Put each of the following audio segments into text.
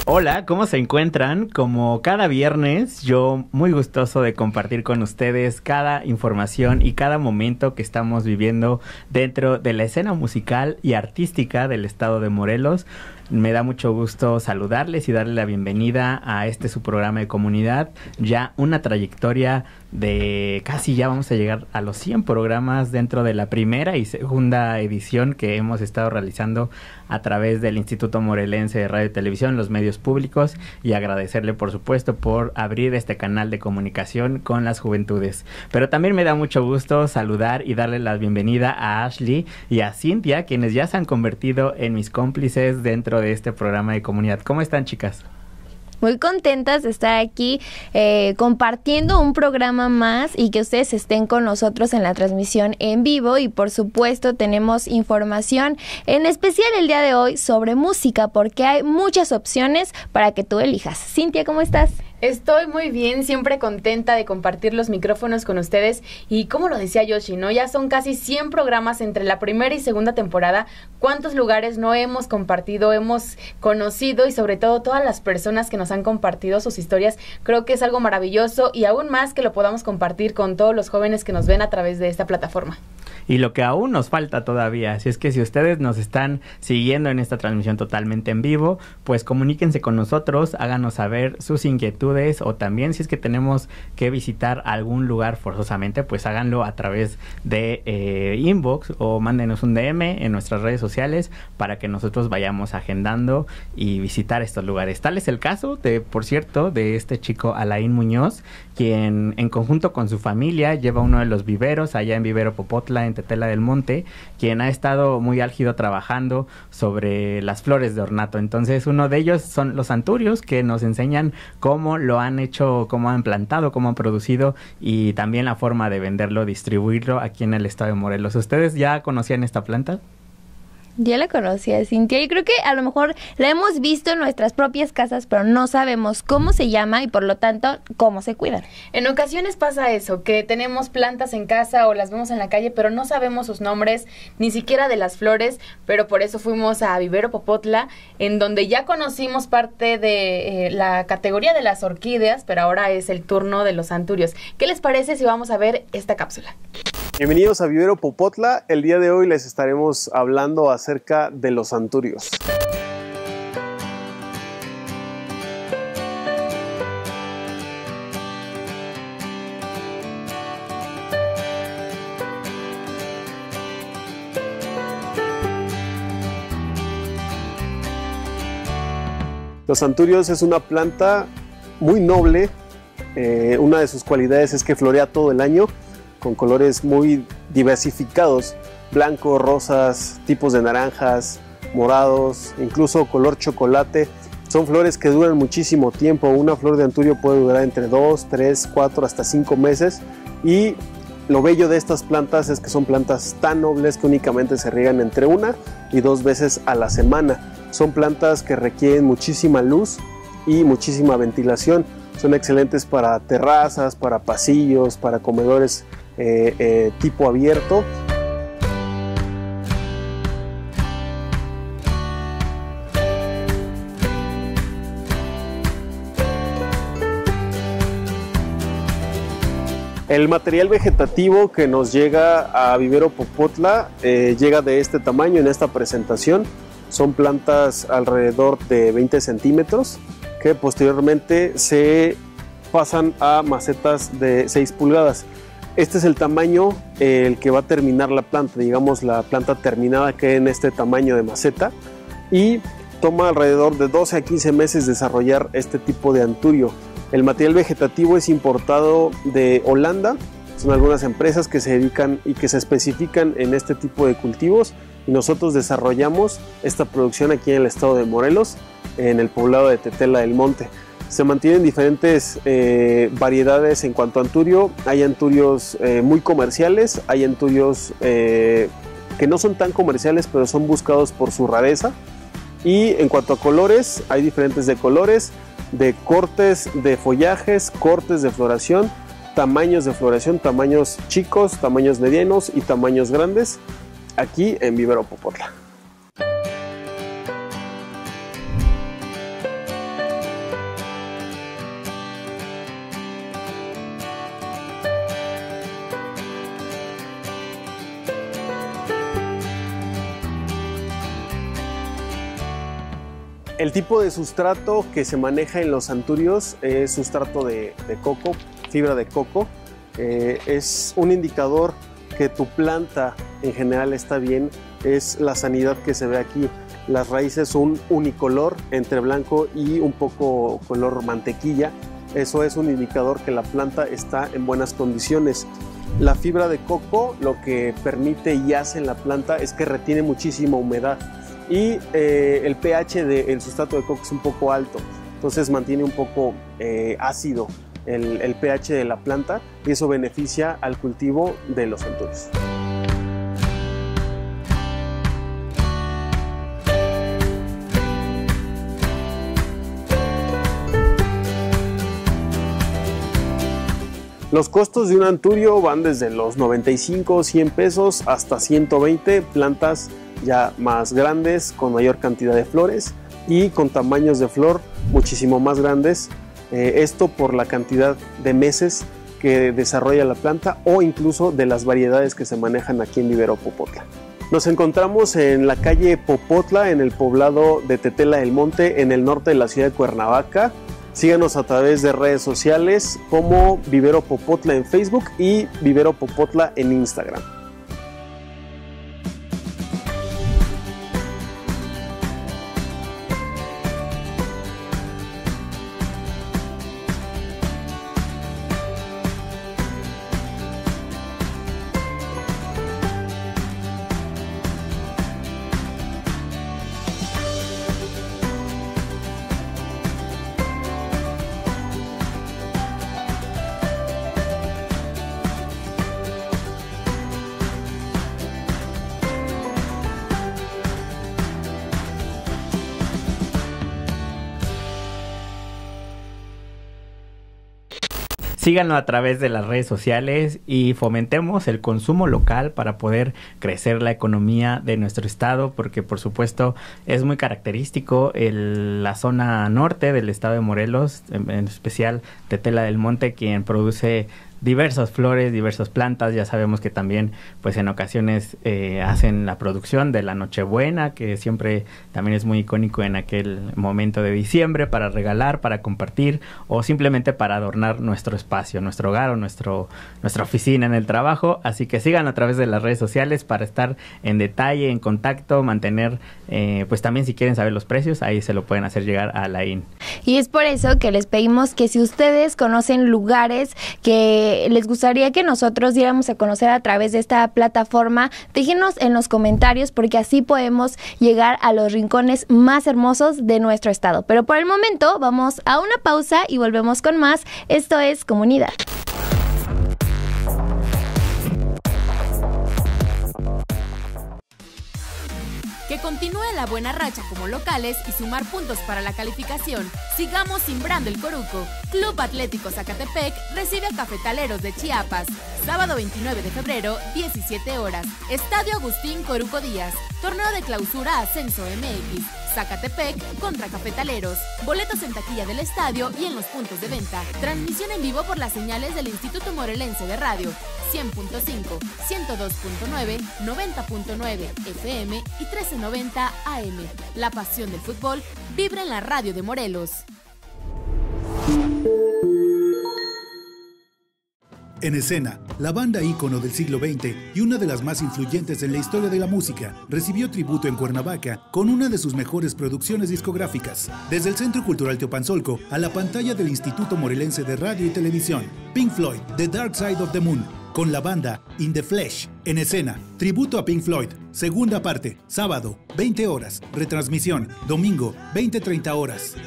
Hola, ¿cómo se encuentran? Como cada viernes, yo muy gustoso de compartir con ustedes cada información y cada momento que estamos viviendo dentro de la escena musical y artística del estado de Morelos. Me da mucho gusto saludarles y darle la bienvenida a su programa de comunidad. Ya una trayectoria de casi ya vamos a llegar a los 100 programas dentro de la primera y segunda edición que hemos estado realizando a través del Instituto Morelense de Radio y Televisión, los medios públicos, y agradecerle por supuesto por abrir este canal de comunicación con las juventudes. Pero también me da mucho gusto saludar y darle la bienvenida a Ashley y a Cintia, quienes ya se han convertido en mis cómplices dentro de este programa de comunidad. ¿Cómo están, chicas? Muy contentas de estar aquí compartiendo un programa más y que ustedes estén con nosotros en la transmisión en vivo, y por supuesto tenemos información en especial el día de hoy sobre música, porque hay muchas opciones para que tú elijas. Cintia, ¿cómo estás? Estoy muy bien, siempre contenta de compartir los micrófonos con ustedes, y como lo decía Yoshi, ¿no? Ya son casi 100 programas entre la primera y segunda temporada. ¿Cuántos lugares no hemos compartido, hemos conocido, y sobre todo todas las personas que nos han compartido sus historias? Creo que es algo maravilloso, y aún más que lo podamos compartir con todos los jóvenes que nos ven a través de esta plataforma. Y lo que aún nos falta todavía, así es que si ustedes nos están siguiendo en esta transmisión totalmente en vivo, pues comuníquense con nosotros, háganos saber sus inquietudes, o también si es que tenemos que visitar algún lugar forzosamente, pues háganlo a través de inbox, o mándenos un DM en nuestras redes sociales para que nosotros vayamos agendando y visitar estos lugares. Tal es el caso por cierto, de este chico Alain Muñoz, quien en conjunto con su familia lleva uno de los viveros allá en Vivero Popotla, en Tetela del Monte, quien ha estado muy álgido trabajando sobre las flores de ornato. Entonces uno de ellos son los anturios, que nos enseñan cómo lo han hecho, cómo han plantado, cómo han producido, y también la forma de venderlo, distribuirlo aquí en el estado de Morelos. ¿Ustedes ya conocían esta planta? Yo la conocía, Cintia, y creo que a lo mejor la hemos visto en nuestras propias casas, pero no sabemos cómo se llama y por lo tanto cómo se cuidan. En ocasiones pasa eso, que tenemos plantas en casa o las vemos en la calle, pero no sabemos sus nombres, ni siquiera de las flores, pero por eso fuimos a Vivero Popotla, en donde ya conocimos parte de la categoría de las orquídeas, pero ahora es el turno de los anturios. ¿Qué les parece si vamos a ver esta cápsula? Bienvenidos a Vivero Popotla. El día de hoy les estaremos hablando acerca de los anturios. Los anturios es una planta muy noble. Una de sus cualidades es que florea todo el año, con colores muy diversificados, blancos, rosas, tipos de naranjas, morados, incluso color chocolate. Son flores que duran muchísimo tiempo. Una flor de anturio puede durar entre 2, 3, 4, hasta 5 meses. Y lo bello de estas plantas es que son plantas tan nobles que únicamente se riegan entre 1 y 2 veces a la semana. Son plantas que requieren muchísima luz y muchísima ventilación. Son excelentes para terrazas, para pasillos, para comedores tipo abierto. El material vegetativo que nos llega a Vivero Popotla llega de este tamaño en esta presentación. Son plantas alrededor de 20 centímetros que posteriormente se pasan a macetas de 6 pulgadas. Este es el tamaño el que va a terminar la planta, digamos la planta terminada que en este tamaño de maceta, y toma alrededor de 12 a 15 meses desarrollar este tipo de anturio. El material vegetativo es importado de Holanda, son algunas empresas que se dedican y que se especifican en este tipo de cultivos, y nosotros desarrollamos esta producción aquí en el estado de Morelos, en el poblado de Tetela del Monte. Se mantienen diferentes variedades en cuanto a anturio. Hay anturios muy comerciales, hay anturios que no son tan comerciales pero son buscados por su rareza. Y en cuanto a colores, hay diferentes de colores, de cortes de follajes, cortes de floración, tamaños de floración, tamaños chicos, tamaños medianos y tamaños grandes, aquí en Vivero Popotla. El tipo de sustrato que se maneja en los anturios es sustrato de coco, fibra de coco. Es un indicador que tu planta en general está bien, es la sanidad que se ve aquí. Las raíces son unicolor entre blanco y un poco color mantequilla. Eso es un indicador que la planta está en buenas condiciones. La fibra de coco lo que permite y hace en la planta es que retiene muchísima humedad y el pH del sustrato de coco es un poco alto, entonces mantiene un poco ácido el pH de la planta y eso beneficia al cultivo de los anturios. Los costos de un anturio van desde los 95, 100 pesos hasta 120, plantas ya más grandes, con mayor cantidad de flores y con tamaños de flor muchísimo más grandes. Esto por la cantidad de meses que desarrolla la planta o incluso de las variedades que se manejan aquí en Vivero Popotla. Nos encontramos en la calle Popotla, en el poblado de Tetela del Monte, en el norte de la ciudad de Cuernavaca. Síganos a través de redes sociales como Vivero Popotla en Facebook y Vivero Popotla en Instagram. Síganlo a través de las redes sociales y fomentemos el consumo local para poder crecer la economía de nuestro estado, porque por supuesto es muy característico la zona norte del estado de Morelos, en especial Tetela del Monte, quien produce diversas flores, diversas plantas. Ya sabemos que también pues en ocasiones hacen la producción de la Nochebuena, que siempre también es muy icónico en aquel momento de diciembre, para regalar, para compartir o simplemente para adornar nuestro espacio, nuestro hogar o nuestra oficina en el trabajo. Así que sigan a través de las redes sociales para estar en detalle, en contacto, mantener pues también si quieren saber los precios, ahí se lo pueden hacer llegar a la IN. Y es por eso que les pedimos que si ustedes conocen lugares que les gustaría que nosotros diéramos a conocer a través de esta plataforma, déjenos en los comentarios, porque así podemos llegar a los rincones más hermosos de nuestro estado. Pero por el momento vamos a una pausa y volvemos con más. Esto es Comunidad. Que continúe la buena racha como locales y sumar puntos para la calificación. Sigamos simbrando el Coruco. Club Atlético Zacatepec recibe a Cafetaleros de Chiapas. Sábado 29 de febrero, 17 horas. Estadio Agustín Coruco Díaz. Torneo de clausura Ascenso MX. Zacatepec contra Cafetaleros. Boletos en taquilla del estadio y en los puntos de venta. Transmisión en vivo por las señales del Instituto Morelense de Radio. 100.5, 102.9, 90.9 FM y 1390 AM. La pasión del fútbol vibra en la radio de Morelos. En escena, la banda ícono del siglo XX y una de las más influyentes en la historia de la música, recibió tributo en Cuernavaca con una de sus mejores producciones discográficas. Desde el Centro Cultural Teopanzolco a la pantalla del Instituto Morelense de Radio y Televisión, Pink Floyd, The Dark Side of the Moon, con la banda In the Flesh. En escena, tributo a Pink Floyd, segunda parte, sábado, 20 horas, retransmisión, domingo, 20:30 horas.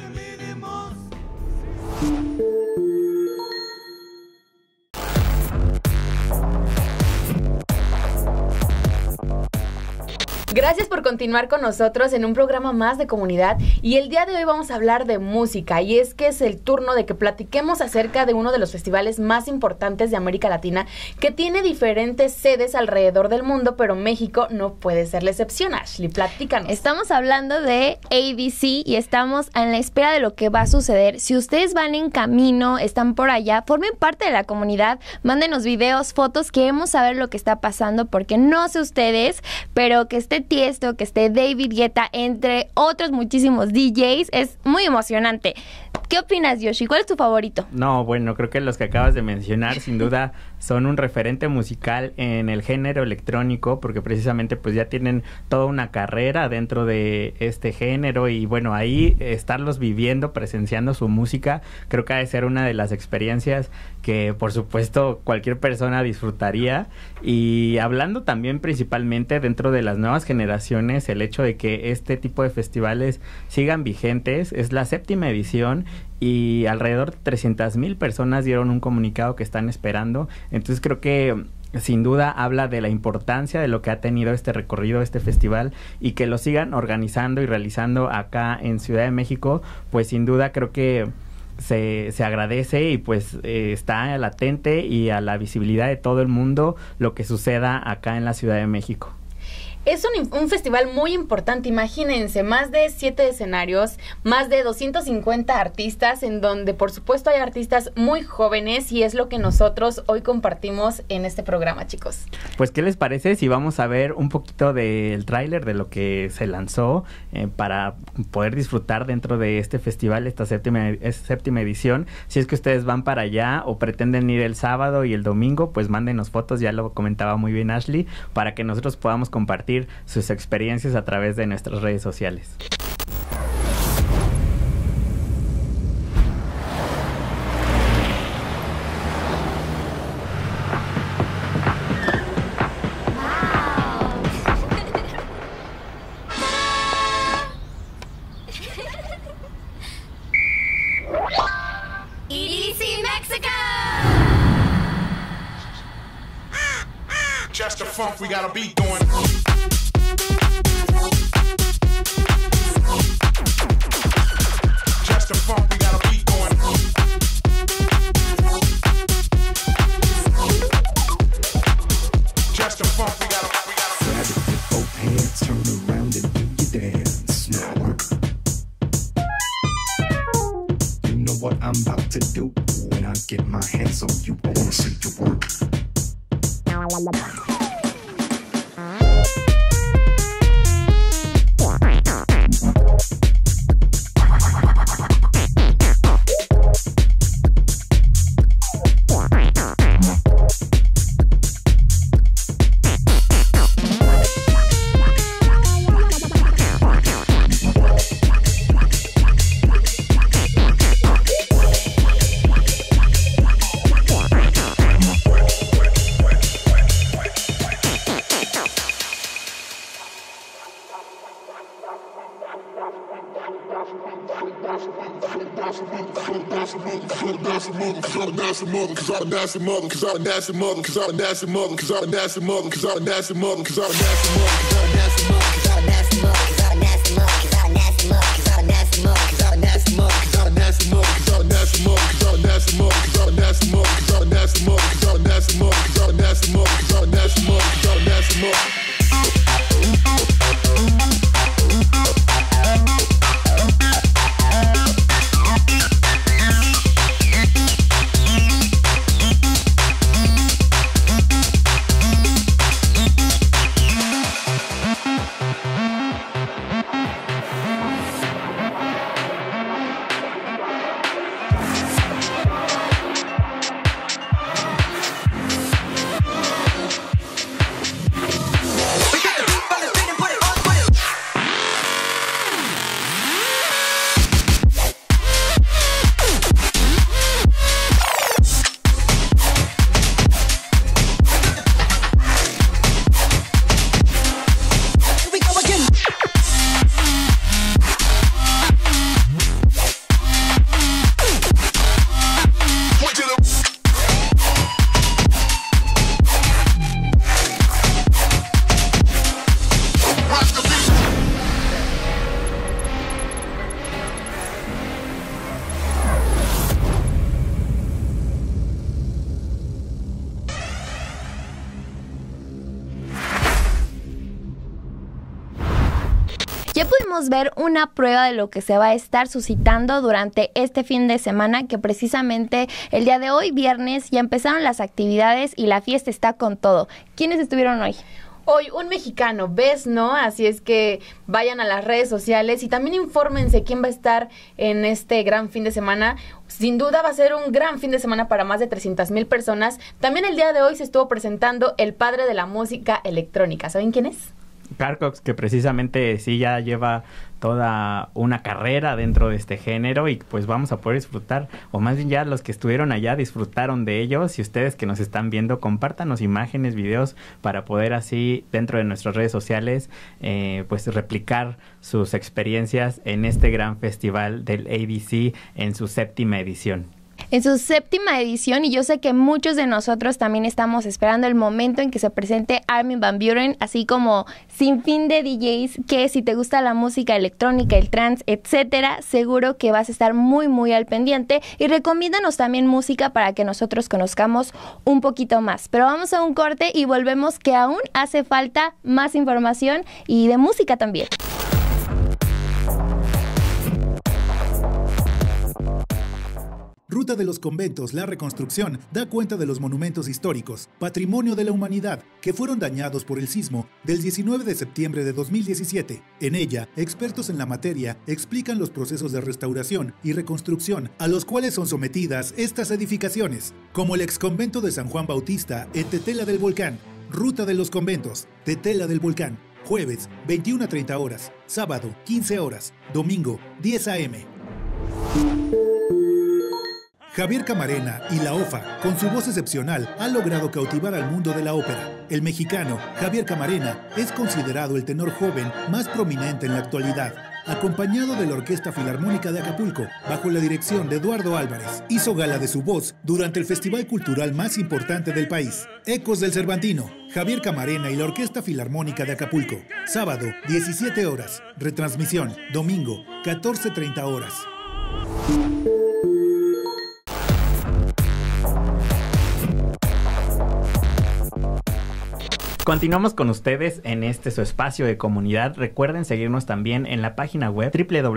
Gracias por continuar con nosotros en un programa más de comunidad, y el día de hoy vamos a hablar de música, y es que es el turno de que platiquemos acerca de uno de los festivales más importantes de América Latina, que tiene diferentes sedes alrededor del mundo, pero México no puede ser la excepción. Ashley, platícanos. Estamos hablando de ABC y estamos en la espera de lo que va a suceder. Si ustedes van en camino, están por allá, formen parte de la comunidad, mándenos videos, fotos, queremos saber lo que está pasando, porque no sé ustedes, pero que esté Tiesto, que esté David Guetta, entre otros muchísimos DJs. Es muy emocionante. ¿Qué opinas, Yoshi? ¿Cuál es tu favorito? No, bueno, creo que los que acabas de mencionar sin duda son un referente musical en el género electrónico, porque precisamente pues ya tienen toda una carrera dentro de este género y bueno, ahí estarlos viviendo, presenciando su música, creo que ha de ser una de las experiencias que por supuesto cualquier persona disfrutaría. Y hablando también principalmente dentro de las nuevas generaciones, el hecho de que este tipo de festivales sigan vigentes, es la 7ª edición y alrededor de 300,000 personas dieron un comunicado que están esperando. Entonces creo que sin duda habla de la importancia de lo que ha tenido este recorrido, este festival, y que lo sigan organizando y realizando acá en Ciudad de México, pues sin duda creo que se agradece y pues está latente y a la visibilidad de todo el mundo lo que suceda acá en la Ciudad de México. Es un festival muy importante, imagínense, más de 7 escenarios, más de 250 artistas, en donde por supuesto hay artistas muy jóvenes y es lo que nosotros hoy compartimos en este programa, chicos. Pues, ¿qué les parece si vamos a ver un poquito del tráiler de lo que se lanzó para poder disfrutar dentro de este festival, esta 7ª edición? Si es que ustedes van para allá o pretenden ir el sábado y el domingo, pues mándenos fotos, ya lo comentaba muy bien Ashley, para que nosotros podamos compartir sus experiencias a través de nuestras redes sociales. EDC Mexico! Just the funk, we got a beat going. Just the funk, we got a beat going. Just the funk, we got a Grab it with both hands, turn around and do your dance now. You know what I'm about to do when I get my hands on you. I wanna see you work. Ya pudimos ver una prueba de lo que se va a estar suscitando durante este fin de semana, que precisamente el día de hoy, viernes, ya empezaron las actividades y la fiesta está con todo. ¿Quiénes estuvieron hoy? Hoy un mexicano, ¿ves, no? Así es que vayan a las redes sociales y también infórmense quién va a estar en este gran fin de semana. Sin duda va a ser un gran fin de semana para más de 300,000 personas. También el día de hoy se estuvo presentando el padre de la música electrónica. ¿Saben quién es? Carcox, que precisamente sí ya lleva toda una carrera dentro de este género y pues vamos a poder disfrutar, o más bien ya los que estuvieron allá disfrutaron de ellos, y ustedes que nos están viendo, compártanos imágenes, videos para poder así dentro de nuestras redes sociales pues replicar sus experiencias en este gran festival del ADC en su 7ª edición. En su 7ª edición, y yo sé que muchos de nosotros también estamos esperando el momento en que se presente Armin van Buuren, así como sin fin de DJs, que si te gusta la música electrónica, el trance, etcétera, seguro que vas a estar muy muy al pendiente, y recomiéndanos también música para que nosotros conozcamos un poquito más. Pero vamos a un corte y volvemos, que aún hace falta más información y de música también. Ruta de los Conventos, la reconstrucción, da cuenta de los monumentos históricos, patrimonio de la humanidad, que fueron dañados por el sismo del 19 de septiembre de 2017. En ella, expertos en la materia explican los procesos de restauración y reconstrucción a los cuales son sometidas estas edificaciones, como el exconvento de San Juan Bautista en Tetela del Volcán. Ruta de los Conventos, Tetela del Volcán, jueves 21 a 30 horas, sábado 15 horas, domingo 10 a.m. Javier Camarena y la OFA, con su voz excepcional, ha logrado cautivar al mundo de la ópera. El mexicano Javier Camarena es considerado el tenor joven más prominente en la actualidad. Acompañado de la Orquesta Filarmónica de Acapulco, bajo la dirección de Eduardo Álvarez, hizo gala de su voz durante el festival cultural más importante del país, Ecos del Cervantino. Javier Camarena y la Orquesta Filarmónica de Acapulco, sábado 17 horas, retransmisión domingo 14:30 horas. Continuamos con ustedes en su espacio de comunidad. Recuerden seguirnos también en la página web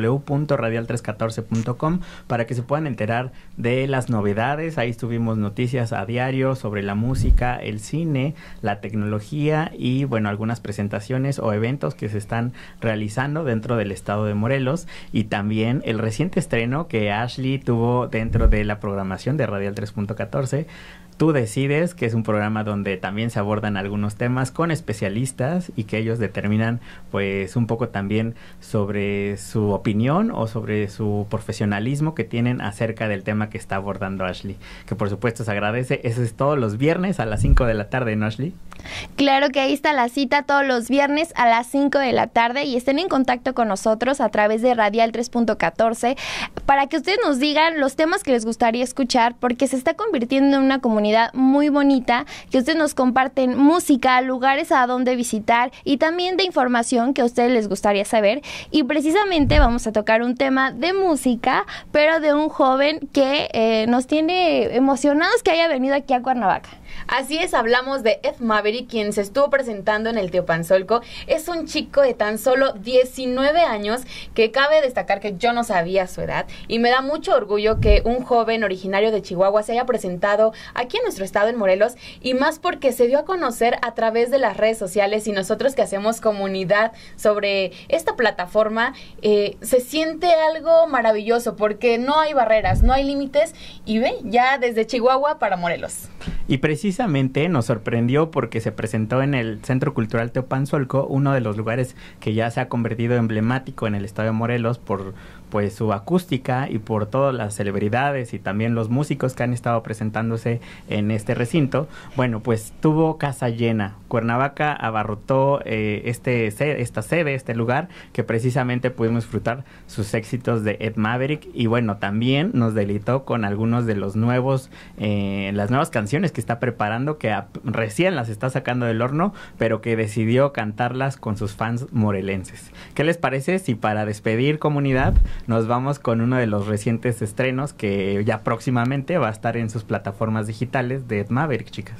www.radial314.com para que se puedan enterar de las novedades. Ahí tuvimos noticias a diario sobre la música, el cine, la tecnología y bueno, algunas presentaciones o eventos que se están realizando dentro del estado de Morelos, y también el reciente estreno que Ashley tuvo dentro de la programación de Radial 3.14. Tú decides, que es un programa donde también se abordan algunos temas con especialistas y que ellos determinan pues un poco también sobre su opinión o sobre su profesionalismo que tienen acerca del tema que está abordando Ashley, que por supuesto se agradece. Eso es todos los viernes a las 5 de la tarde, ¿no, Ashley? Claro que ahí está la cita, todos los viernes a las 5 de la tarde, y estén en contacto con nosotros a través de Radial 3.14 para que ustedes nos digan los temas que les gustaría escuchar, porque se está convirtiendo en una comunidad muy bonita, que ustedes nos comparten música, lugares a donde visitar y también de información que a ustedes les gustaría saber. Y precisamente vamos a tocar un tema de música, pero de un joven que nos tiene emocionados que haya venido aquí a Cuernavaca. Así es, hablamos de Ed Maverick, quien se estuvo presentando en el Teopanzolco. Es un chico de tan solo 19 años, que cabe destacar que yo no sabía su edad, y me da mucho orgullo que un joven originario de Chihuahua se haya presentado aquí en nuestro estado, en Morelos, y más porque se dio a conocer a través de las redes sociales, y nosotros que hacemos comunidad sobre esta plataforma, se siente algo maravilloso, porque no hay barreras, no hay límites, y ve, ya desde Chihuahua para Morelos. Y precisamente nos sorprendió porque se presentó en el Centro Cultural Teopanzolco, uno de los lugares que ya se ha convertido emblemático en el estado de Morelos por pues su acústica y por todas las celebridades y también los músicos que han estado presentándose en este recinto. Bueno, pues tuvo casa llena. Cuernavaca abarrotó esta sede, este lugar, que precisamente pudimos disfrutar sus éxitos de Ed Maverick, y bueno, también nos deleitó con algunos de los nuevos, las nuevas canciones que está preparando, que recién las está sacando del horno, pero que decidió cantarlas con sus fans morelenses. ¿Qué les parece si para despedir, comunidad, nos vamos con uno de los recientes estrenos que ya próximamente va a estar en sus plataformas digitales de Ed Maverick, chicas?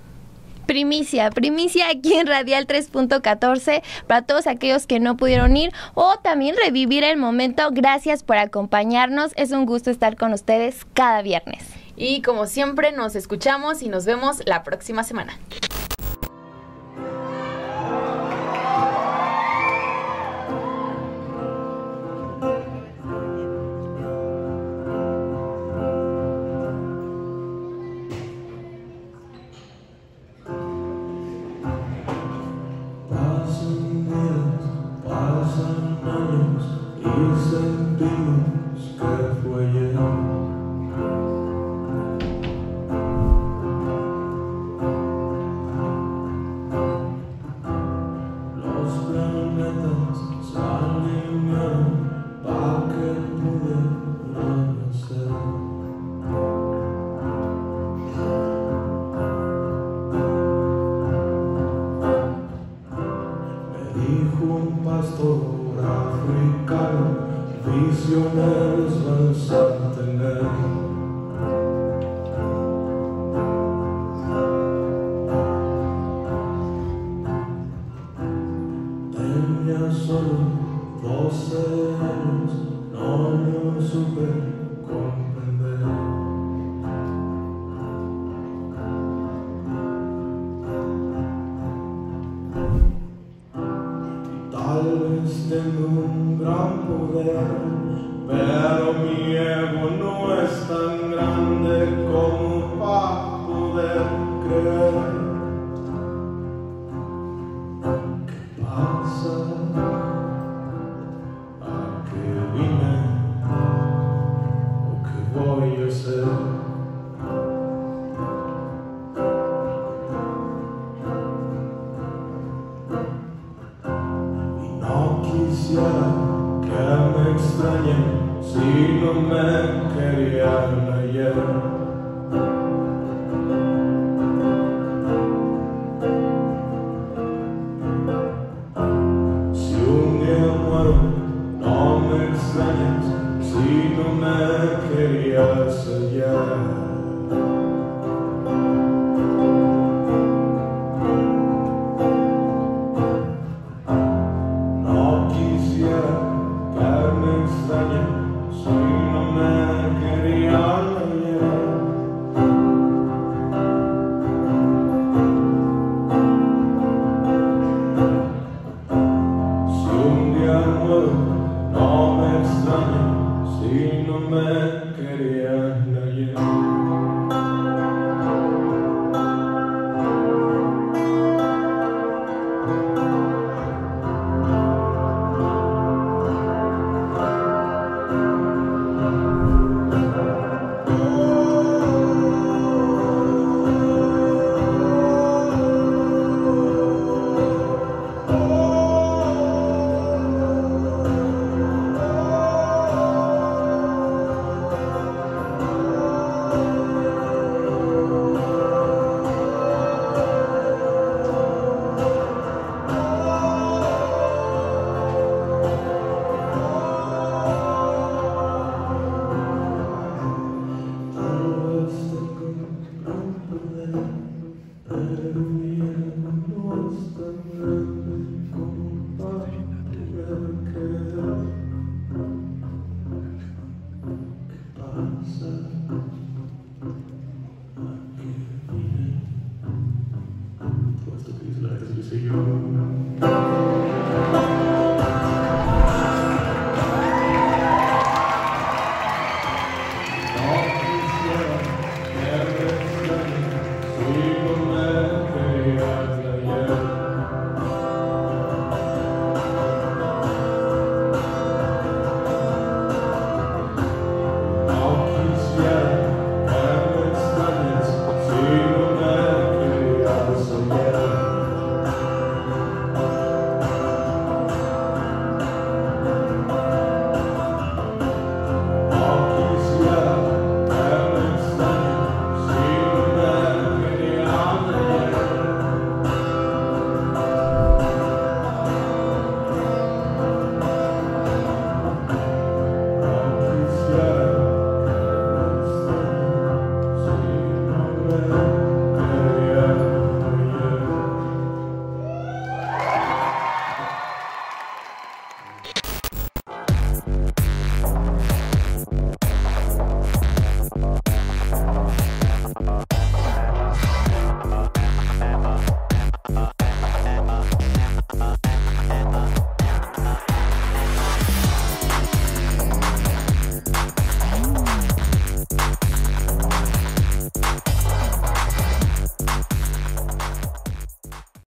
Primicia aquí en Radial 3.14 para todos aquellos que no pudieron ir o también revivir el momento. Gracias por acompañarnos, es un gusto estar con ustedes cada viernes. Y como siempre, nos escuchamos y nos vemos la próxima semana. años y sentimos que fue ayer. Los planetas se alinearon para que pudieran nacer. Me dijo un pastor africano, visiones vas a tener. Tenía solo 12 años, no lo supe comprender. Y tal vez tengo un gran poder, pero mi ego no es tan grande como para poder creer. ¿Qué pasa? ¿A qué vine? ¿O qué voy a hacer? Y no quisiera que me extrañen si no me querían ayer. Si un día muero, no me extrañes si no me querías ayer. No quisiera que me extrañen si no me querían ayer. Si un día muero, no me extrañen si no me querían ayer. Tal vez tengo un gran poder, pero mi ego no es tan grande como para poder creer. ¿Qué pasa? ¿A qué vine? Todo esto que dice la gente, yo soy yo.